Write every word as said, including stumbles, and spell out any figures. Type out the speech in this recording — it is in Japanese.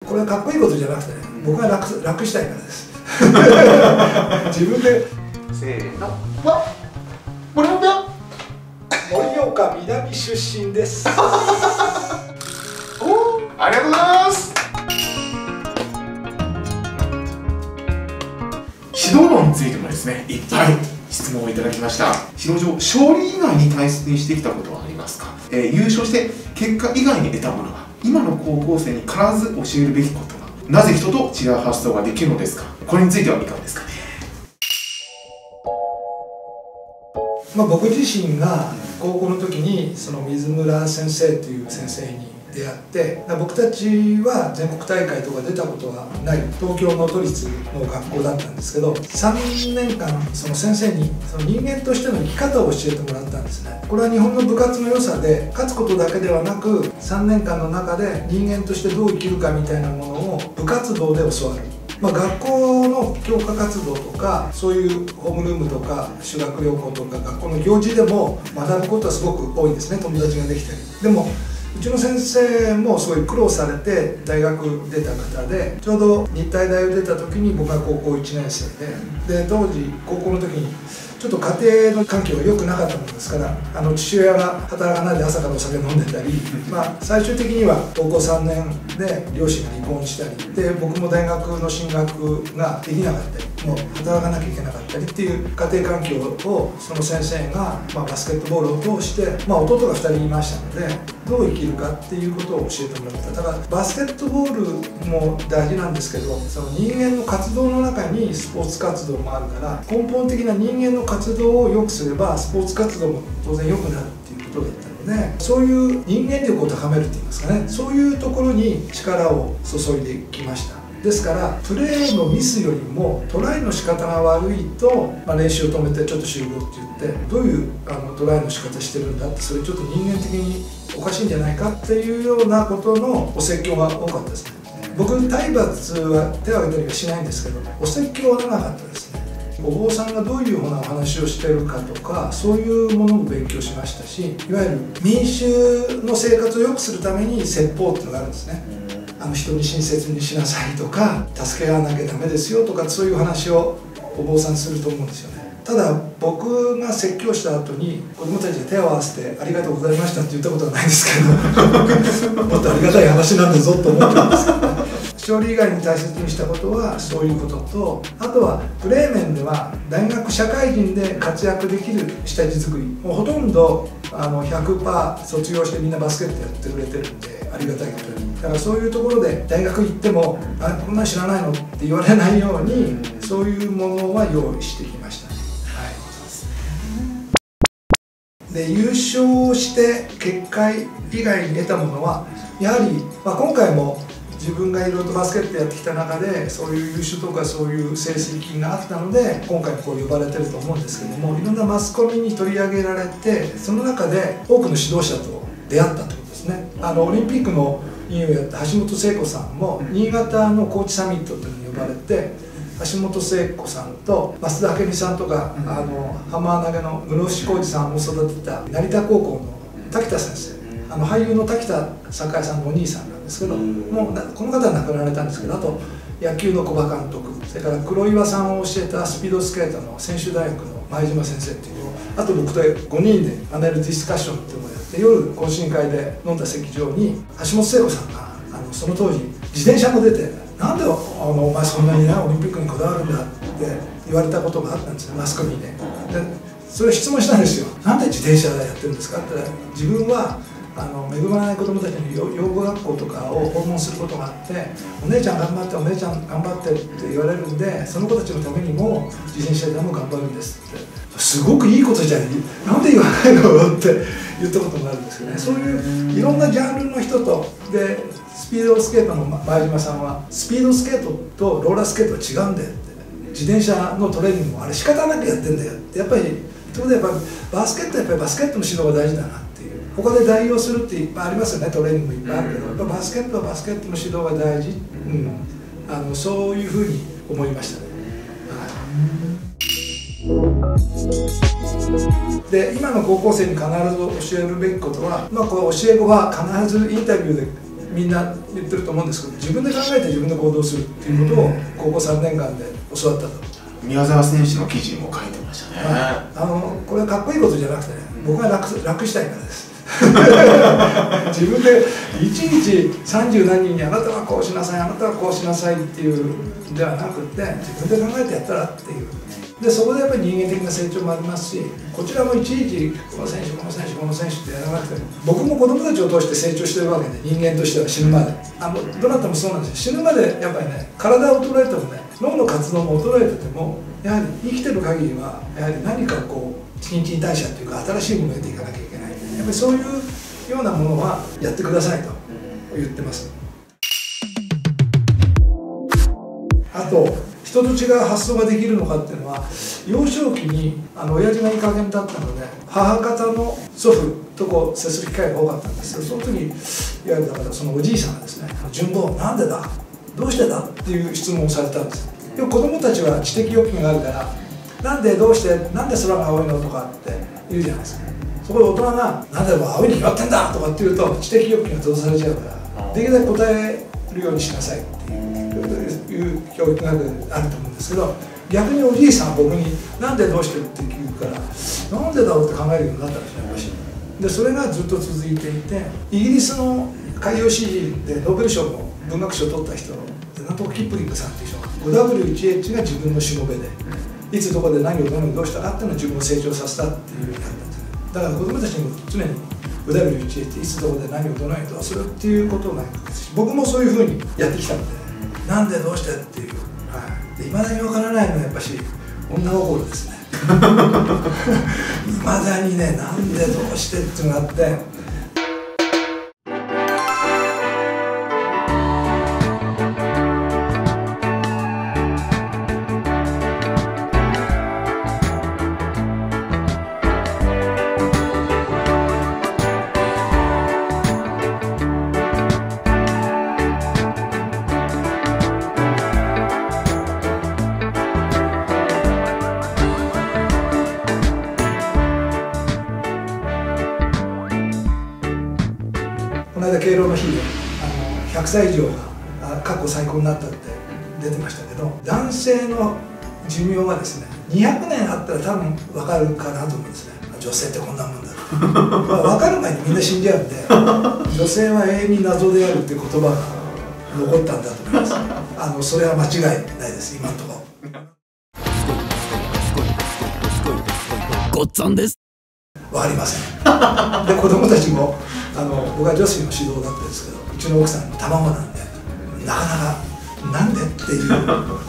これはかっこいいことじゃなくてね、僕が楽、楽したいからです自分でせーの、わっ森岡盛岡南出身ですおありがとうございます。指導論についてもですね、いっぱい質問をいただきました。指導上、勝利以外に大切にしてきたことはありますか？えー、優勝して結果以外に得たものは、今の高校生に必ず教えるべきことは、なぜ人と違う発想ができるのですか？これについてはいかがですかね。 まあ僕自身が高校の時にその水村先生という先生に出会って、僕たちは全国大会とか出たことはない東京の都立の学校だったんですけど、さんねんかんその先生にその人間としての生き方を教えてもらったんですね。これは日本の部活の良さで、勝つことだけではなくさんねんかんの中で人間としてどう生きるかみたいなものを部活動で教わる。まあ、学校の強化活動とかそういうホームルームとか修学旅行とか学校の行事でも学ぶことはすごく多いんですね。友達ができたり。でもうちの先生もすごい苦労されて大学出た方で、ちょうど日体大を出た時に僕が高校いちねん生で、で当時高校の時にちょっと家庭の環境が良くなかったものですから、あの父親が働かないで朝からお酒飲んでたり、まあ、最終的には高校さんねんで両親が離婚したりで、僕も大学の進学ができなかったり、もう働かなきゃいけなかったりっていう家庭環境をその先生が、まあ、バスケットボールを通して、まあ、弟がふたりいましたので、どう生きるかっていうことを教えてもらった。だからバスケットボールも大事なんですけど、その人間の活動の中にスポーツ活動もあるから、根本的な人間の活動を良くすればスポーツ活動も当然良くなるっていうことだったので、そういう人間力を高めるっていいますかね、そういうところに力を注いできました。ですからプレーのミスよりもトライの仕方が悪いと、まあ、練習を止めてちょっと集合って言って、どういうあのトライの仕方してるんだって、それちょっと人間的におかしいんじゃないかっていうようなことのお説教が多かったですね。僕体罰は手を挙げたりはしないんですけど、お説教はなかったですね。お坊さんがどういうふうなお話をしてるかとか、そういうものも勉強しましたし、いわゆる民衆の生活を良くするために説法っていうのがあるんですね。あの人に親切にしなさいとか、助け合わなきゃダメですよとか、そういう話をお坊さんすると思うんですよね。ただ僕が説教した後に子供たちが手を合わせて「ありがとうございました」って言ったことはないですけどもっとありがたい話なんだぞと思ったんですけど、勝利以外に大切にしたことはそういうことと、あとはプレー面では大学社会人で活躍できる下地作り、もうほとんどあの ひゃくパーセント 卒業してみんなバスケットやってくれてるんで、ありがたいことに。だからそういうところで大学行っても「あこんなん知らないの?」って言われないように、そういうものは用意してきました。で優勝して結果以外に得たものはやはり、まあ、今回も自分がいろいろとバスケットやってきた中でそういう優勝とかそういう成績があったので今回こう呼ばれてると思うんですけども、いろんなマスコミに取り上げられて、その中で多くの指導者と出会ったということですね。あのオリンピックの委員をやった橋本聖子さんも新潟のコーチサミットというのに呼ばれて、橋本聖子さんと増田明美さんとか、うん、あのハマー投げの室伏浩二さんを育てた成田高校の滝田先生、あの俳優の滝田栄さんのお兄さんなんですけど、うん、もうこの方は亡くなられたんですけど、あと野球の古葉監督、それから黒岩さんを教えたスピードスケートの専修大学の前島先生っていうのを、あと僕とごにんでパネルディスカッションっていうのをやって、夜懇親会で飲んだ席上に橋本聖子さんがあのその当時自転車も出て、なんであのお前そんなになオリンピックにこだわるんだって言われたことがあったんですよ、マスコミで。でそれを質問したんですよ。なんで自転車やってるんですかって言ったら、自分はあの恵まれない子どもたちの養護学校とかを訪問することがあって、お姉ちゃん頑張ってお姉ちゃん頑張ってって言われるんで、その子たちのためにも自転車でも頑張るんですって、すごくいいことじゃない、なんで言わないのって言ったことがあるんですけどね。そういういろんなジャンルの人とで、スピードスケートの前島さんはスピードスケートとローラースケートは違うんだよって、自転車のトレーニングもあれ仕方なくやってんだよって、やっぱりということでやっぱりバスケットはやっぱりバスケットの指導が大事だなっていう、他で代用するっていっぱいありますよね、トレーニングもいっぱいあるけど、やっぱバスケットはバスケットの指導が大事、うん、あのそういうふうに思いましたね。で今の高校生に必ず教えるべきことは、まあ、こう教え子は必ずインタビューでみんな言ってると思うんですけど、自分で考えて自分で行動するっていうことを高校さんねんかんで教わったと。 宮澤選手の記事にも書いてましたね。 あのこれはかっこいいことじゃなくてね、僕が 楽, 楽したいからです自分でいちにちさんじゅうなんにんにあなたはこうしなさい、あなたはこうしなさいっていうではなくて、自分で考えてやったらっていう。でそこでやっぱり人間的な成長もありますし、こちらもいちいちこの選手この選手この選手ってやらなくても、僕も子供たちを通して成長してるわけで、人間としては死ぬまで、あのどなたもそうなんですよ。死ぬまでやっぱりね、体を衰えてもね、脳の活動も衰えてても、やはり生きてる限りはやはり何かこう新陳代謝というか新しいものを得ていかなきゃいけない。やっぱりそういうようなものはやってくださいと言ってます。あと人と違う発想ができるのかっていうのは、幼少期にあの親父がいい加減だったので、母方の祖父とこう接する機会が多かったんですけど、その時にいわゆるだからそのおじいさんがですね、順坊なんでだどうしてだっていう質問をされたんです。でも子供たちは知的欲求があるから、なんでどうしてなんで空が青いのとかって言うじゃないですか。そこで大人がなんで青いに決まってんだとかって言うと、知的欲求が閉ざされちゃうから、できるだけ答えるようにしなさいっていう教育があると思うんですけど、逆におじいさんは僕に「なんでどうしてる?」って聞くから、なんでだろうって考えるようになったんですね、私。でそれがずっと続いていて、イギリスの海洋詩人でノーベル賞の文学賞を取った人、なんとかキップリングさんっていう人が ごダブリューいちエイチ が自分のしもべで、いつどこで何をどうしたかっていうのを自分を成長させたっていうふうにやったんですね。だから子供たちにも常に ごダブリューいちエイチ いつどこで何をどのようにどうするっていうことをないし、僕もそういうふうにやってきたので、なんでどうしてっていう、はい、で未だに分からないのはやっぱし女心ですね未だにね、なんでどうしてっていうのがあって。この間敬老の日であのひゃくさい以上が過去最高になったって出てましたけど、男性の寿命はですねにひゃくねんあったら多分分かるかなと思うんですね。女性ってこんなもんだまあ分かる前にみんな死んじゃうんで、女性は永遠に謎であるっていう言葉が残ったんだと思います。あのそれは間違いないです、今のところ。ごっつぁんです。分かりませんで子供たちもあの僕は女子の指導だったんですけど、うちの奥さんの卵なんで、なかなかなんでっていう